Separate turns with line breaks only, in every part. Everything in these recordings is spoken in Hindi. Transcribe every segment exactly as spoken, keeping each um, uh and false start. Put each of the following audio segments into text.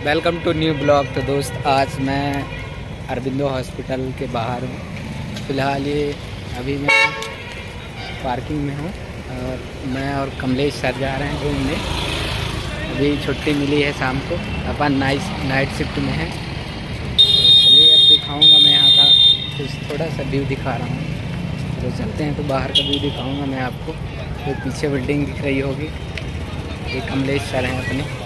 Welcome to new blog. तो दोस्त, आज मैं अरबिंदो हॉस्पिटल के बाहर हूँ। फ़िलहाल ये अभी मैं पार्किंग में हूँ और मैं और कमलेश सर जा रहे हैं घूमने। अभी छुट्टी मिली है शाम को, अपन नाइट नाइट शिफ्ट में हैं। तो चलिए अब दिखाऊंगा मैं यहाँ का कुछ थोड़ा सा व्यू दिखा रहा हूँ। तो चलते हैं, तो बाहर का व्यू दिखाऊंगा मैं आपको। तो पीछे बिल्डिंग दिख रही होगी, ये कमलेश सर हैं अपने।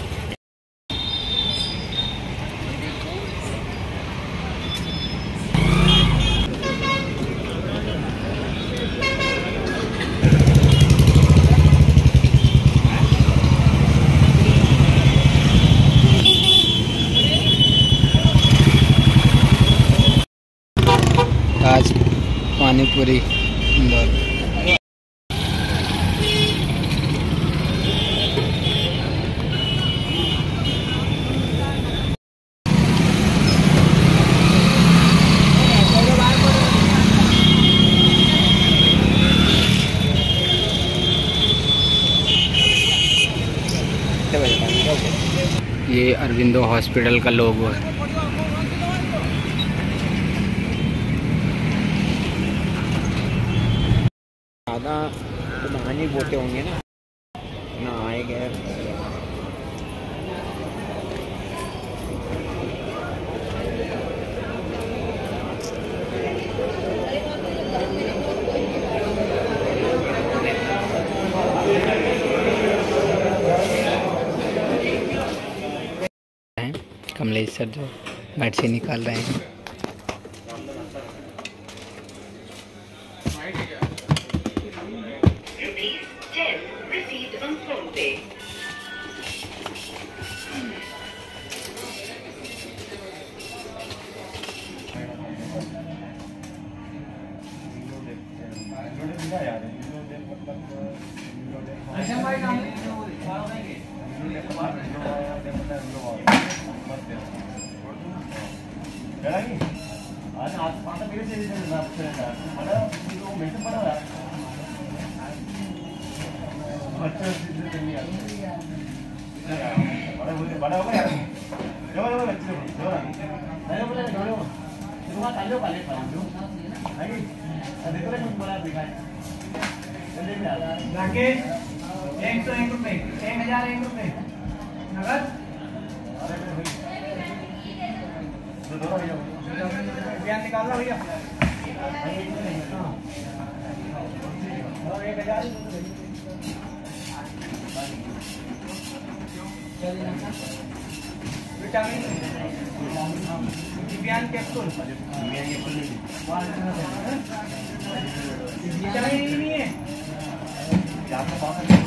आज पानी पूरी इंदौर। ये अरबिंदो हॉस्पिटल का लोगो है। ज़्यादा तो नहाने बोते होंगे ना, ना आए गए। कमलेश सर जो बेड से निकाल रहे हैं।
आज आज पाता मेरे से ना बड़ा तो मेंटेन बड़ा है अच्छा चीज करनी है बड़ा बोले बड़ा हो गया जो जो बच्चे जो नहीं बोले जो जो तुम्हारा कालो काले कालो नहीं देखो रे तुम बड़ा दिखाए जल्दी में आ राकेश एक सौ एक रुपए एक हजार एक रुपए नगद अरे भाई दो भैया बयान निकालना भैया और एक हजार विटामिन बयान कैप्सूल बयान कैप्सूल विटामिन नहीं है आपका पास है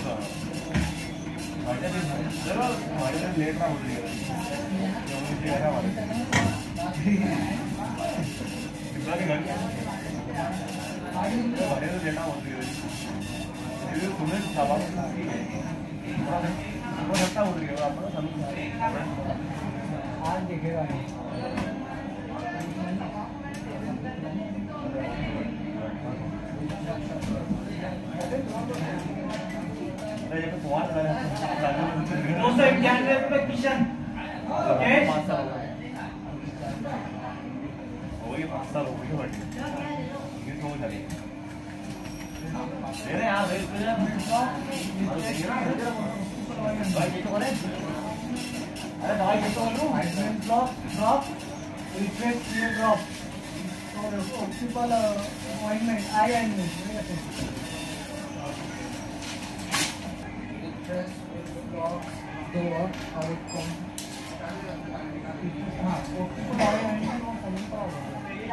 चलो हमारे लेट रहा हो आज देखेगा दो सौ इक्यानवे रुपये किशन पास्ता रोटी वाटी ये तो हो जाएगी मेरे यहां वेट कर भाई ये तो करे अरे भाई ये तो लो ड्रॉप ड्रॉप रिफ्रेश ये ड्रॉप और optical ointment eye ointment refresh drop दो और एक कम हां ऑप्टिकल आई ऑइंटमेंट और समझता होगा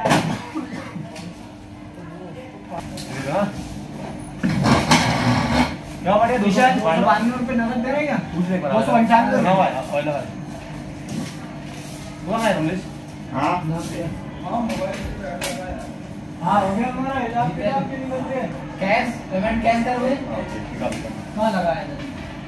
क्या बड़े दूसरा बानवे रुपए नगद दे रहे हैं क्या दूसरे पर दो सौ पंचानवे ना भाई पहले भाई वो है रमेश हां हां मोबाइल हां हो गया हमारा हिसाब किताब के निकल रहे कैश पेमेंट कैश कर हुए कहां लगाया है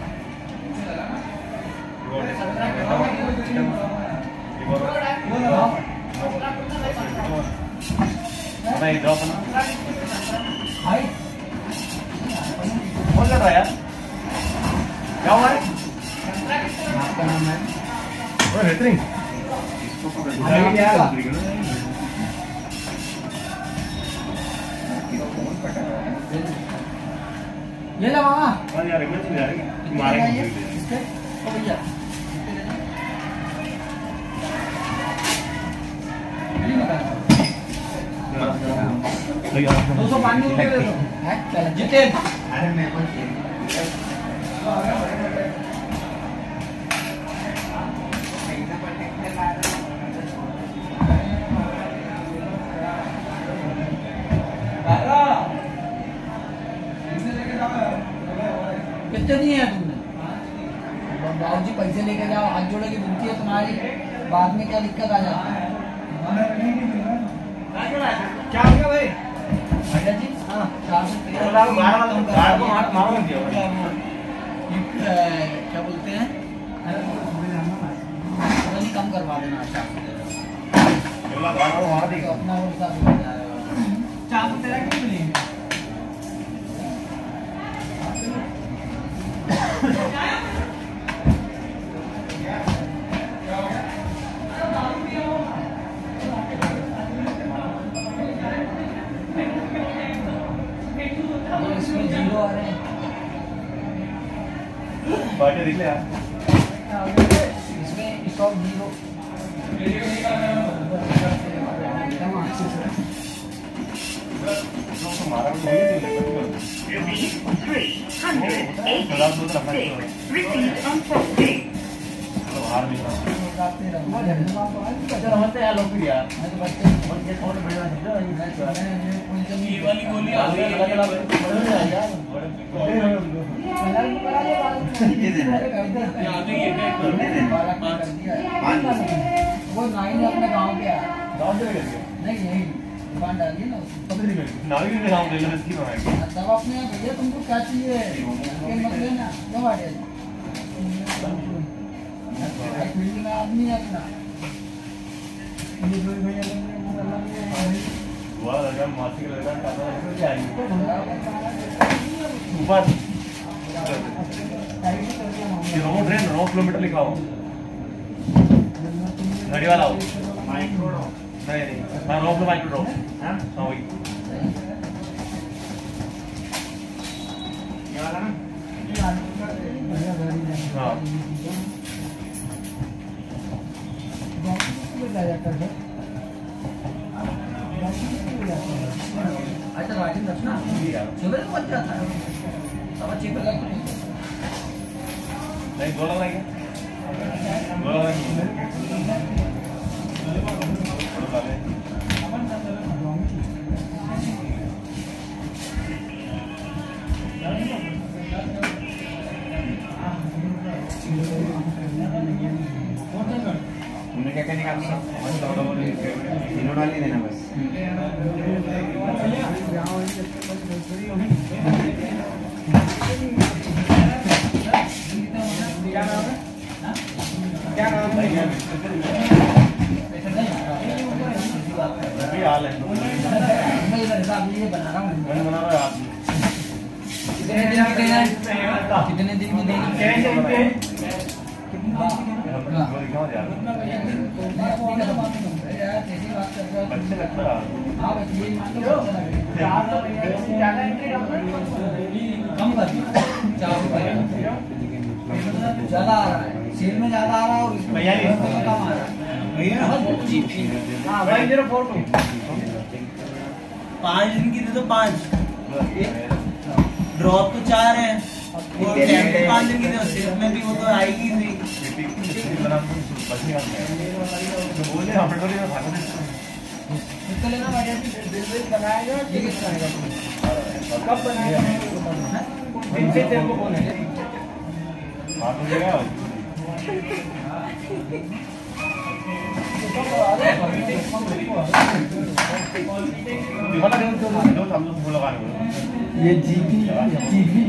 नहीं ड्रॉप ना भाई बोल रहा यार क्या हुआ है आपका नाम है बेहतरीन
ये ला मामा
यार एक मिनट जा रही मारेंगे
इसके ओ भैया दो सौ पानी दे दो है चल जीते अरे मेरे को कितने दिए हैं तुमने? बाबू जी पैसे लेके जाओ, हाथ जोड़े की विनती है तुम्हारी, बाद में क्या दिक्कत आ जाती है?
क्या हो गया भाई?
भैया जी हाँ चार सौ तेरह क्या बोलते हैं नहीं कम करवा देना चार सौ तेरह अपना चार सौ तेरह क्यों मिलेंगे? इसमें जीरो आ रहे हैं
बाटे दिख ले यार
इसमें स्टॉक जीरो
हमारा कोई नहीं
three hundred eighty-six received on Friday.
बाहर निकल
अच्छा नमस्ते यार लोग भी यार मैं तो बच्चे बच्चे थोड़े बड़े हैं जो ये वाली गोली आ गई अलग अलग बड़े आ यार ये देना यहां तो ये क्या कर दिया वो नाइन अपने गांव पे आया
गांव से गए
नहीं यही दुकान डाली ना
पता नहीं गए नावी के गांव ले इसकी बनाएंगे
तब अपने भैया तुमको क्या चाहिए ये मत लेना क्या बात है फील्ड में आदमी है अपना ये दो भैया लेंगे वो अलग है
हुआ लगा मासी का लगा खाता है क्या आएगी ऊपर ये रोड है नौ किलोमीटर लिखा हो गाड़ी वाला हो माइक्रो रोड नहीं नहीं मैं रोड पे माइक्रो रोड हां हां वही ये वाला ना हां
अच्छा राइटिंग रखना सुबह को बच जाता है अब अच्छी पे
नहीं गोला लगेगा गोला लगेगा
तुमने क्या क्या निकाल दिया? तीनों डाल ही देना बस। क्या नाम है?
अभी हाल है
मैं इधर हिसाब ये बना रहा हूँ
मैं बना रहा आप
कितने दिन की देना है कितने दिन की देना है
अच्छे लगता है
कम कर चार रुपए ज्यादा आ रहा है सेल में ज्यादा आ रहा है और
भैया
कम आ रहा है
भैया
हाँ भाई जीरो फोर टू
पाँच दिन की दे दो पाँच ड्रॉप तो चार है और टैबलेट पाँच दिन की दो सिर्फ में भी वो तो आएगी नहीं
बोले हम लोग ने भागा
कितना लेना भाई बिल बिल बनाएगा ये कितना आएगा कब बनाएगा दिन से तेरे को बोले
हाथ हो गया
ये जीपी जीपी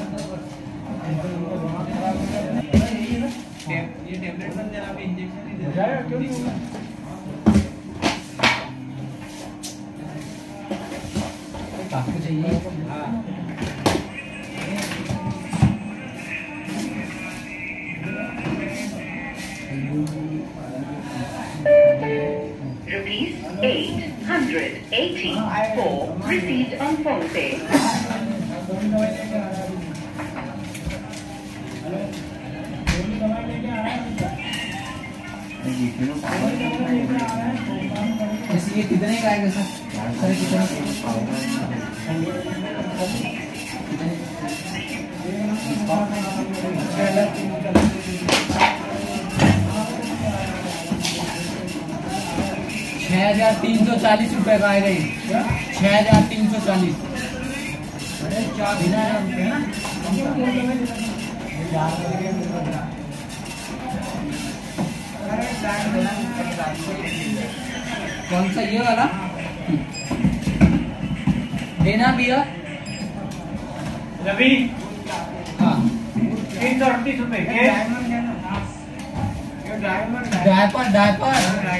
ये टेबलेट बन जाना पे इंजेक्शन ही दे जाएगा क्यों नहीं होगा आपको चाहिए हां
eight hundred eighty-four received on phone pay.
ये कितने का आएगा सर? सर कितने? छह हजार तीन सौ चालीस रुपए का आएगा ये। छह हजार तीन सौ चालीस। कौन सा ये वाला देना भैया?
रवि
हाँ
तीन सौ अड़तीस रुपए के
डायपर डायपर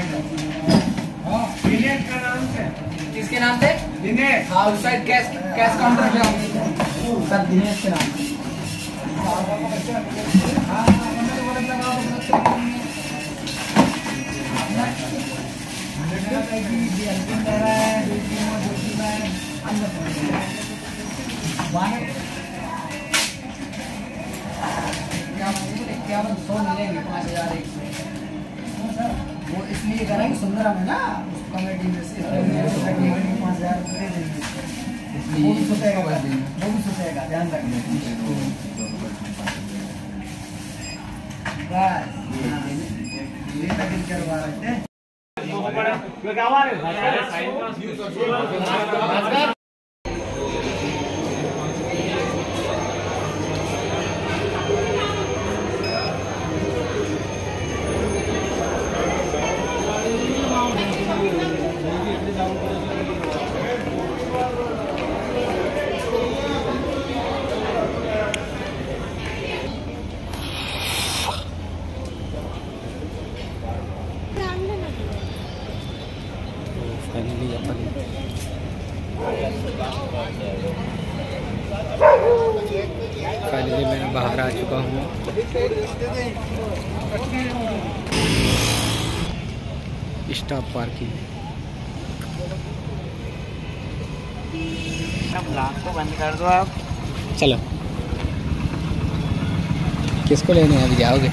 दिनेश का नाम से
किसके नाम से?
दिनेश।
हाँ उस साइड कैश कैश काउंटर पे आओ सर, दिनेश के नाम से। इक्यावन सौ मिलेंगे, पाँच हजार एक सौ। वो इसलिए करा कि सुंदरम है ना उस कमेटी में से पाँच हजार दे देंगे। वो भी सोचेगा, वो भी सोचेगा, ध्यान रखना। बस ये तक करवा रहे थे।
फाइनली अपन फाइनली मैं बाहर आ चुका हूँ। Stop parking.
ब्लॉग को बंद कर दो आप।
चलो किसको लेने अभी जाओगे?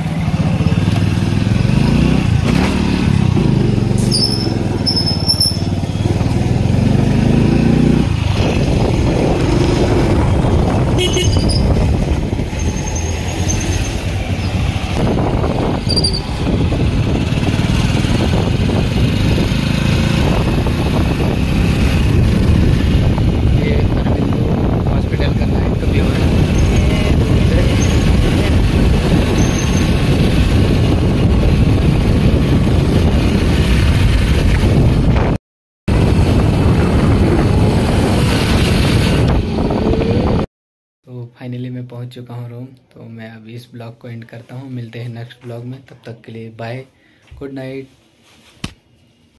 फाइनली मैं पहुंच चुका हूं रूम। तो मैं अभी इस ब्लॉग को एंड करता हूं। मिलते हैं नेक्स्ट ब्लॉग में, तब तक के लिए बाय, गुड नाइट।